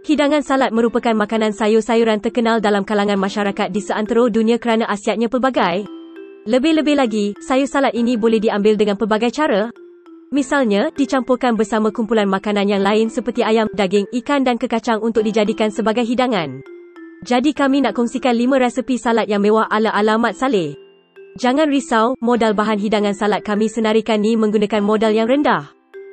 Hidangan salad merupakan makanan sayur-sayuran terkenal dalam kalangan masyarakat di seantero dunia kerana khasiatnya pelbagai. Lebih-lebih lagi, sayur salad ini boleh diambil dengan pelbagai cara. Misalnya, dicampurkan bersama kumpulan makanan yang lain seperti ayam, daging, ikan dan kekacang untuk dijadikan sebagai hidangan. Jadi kami nak kongsikan 5 resepi salad yang mewah ala-ala Mat Saleh. Jangan risau, modal bahan hidangan salad kami senarikan ni menggunakan modal yang rendah.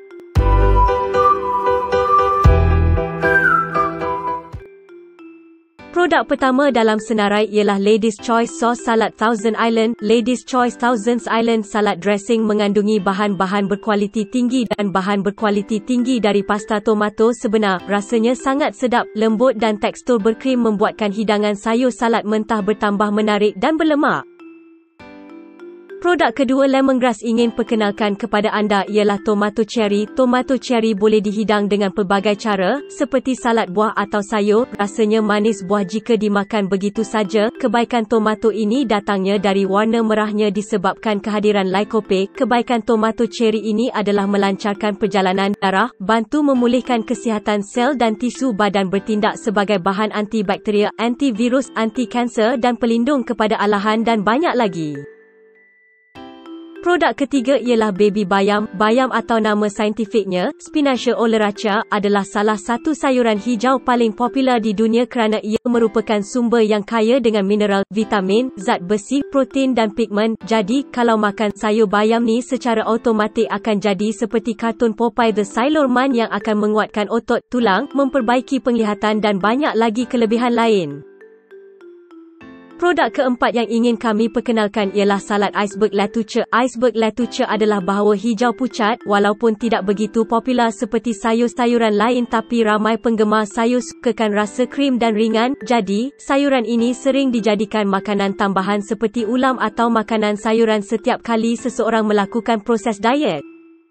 Produk pertama dalam senarai ialah Lady's Choice Sauce Salad Thousand Island. Lady's Choice Thousand Island Salad Dressing mengandungi bahan-bahan berkualiti tinggi dan bahan berkualiti tinggi dari pasta tomato sebenar. Rasanya sangat sedap, lembut dan tekstur berkrim membuatkan hidangan sayur salad mentah bertambah menarik dan berlemak. Produk kedua Lemongrass ingin perkenalkan kepada anda ialah tomato cherry. Tomato cherry boleh dihidang dengan pelbagai cara, seperti salad buah atau sayur. Rasanya manis buah jika dimakan begitu saja. Kebaikan tomato ini datangnya dari warna merahnya disebabkan kehadiran lycopene. Kebaikan tomato cherry ini adalah melancarkan perjalanan darah, bantu memulihkan kesihatan sel dan tisu badan, bertindak sebagai bahan antibakteria, antivirus, anti-kanser dan pelindung kepada alahan dan banyak lagi. Produk ketiga ialah baby bayam. Bayam atau nama saintifiknya, Spinacia oleracea, adalah salah satu sayuran hijau paling popular di dunia kerana ia merupakan sumber yang kaya dengan mineral, vitamin, zat besi, protein dan pigmen. Jadi, kalau makan sayur bayam ni secara automatik akan jadi seperti kartun Popeye the Sailor Man yang akan menguatkan otot, tulang, memperbaiki penglihatan dan banyak lagi kelebihan lain. Produk keempat yang ingin kami perkenalkan ialah salad iceberg lettuce. Iceberg lettuce adalah bahawa hijau pucat, walaupun tidak begitu popular seperti sayur-sayuran lain, tapi ramai penggemar sayur sukakan rasa krim dan ringan. Jadi, sayuran ini sering dijadikan makanan tambahan seperti ulam atau makanan sayuran setiap kali seseorang melakukan proses diet.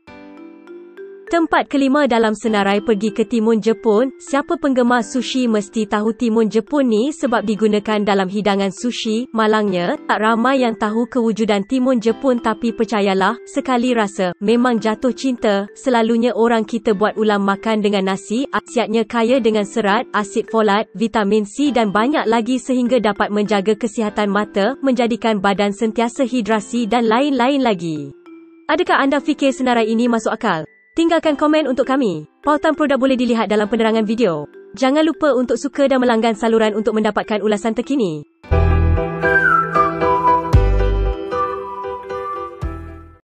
Tempat kelima dalam senarai pergi ke Timun Jepun. Siapa penggemar sushi mesti tahu Timun Jepun ni sebab digunakan dalam hidangan sushi. Malangnya, tak ramai yang tahu kewujudan Timun Jepun, tapi percayalah, sekali rasa, memang jatuh cinta. Selalunya orang kita buat ulam makan dengan nasi. Khasiatnya kaya dengan serat, asid folat, vitamin C dan banyak lagi sehingga dapat menjaga kesihatan mata, menjadikan badan sentiasa hidrasi dan lain-lain lagi. Adakah anda fikir senarai ini masuk akal? Tinggalkan komen untuk kami. Pautan produk boleh dilihat dalam penerangan video. Jangan lupa untuk suka dan melanggan saluran untuk mendapatkan ulasan terkini.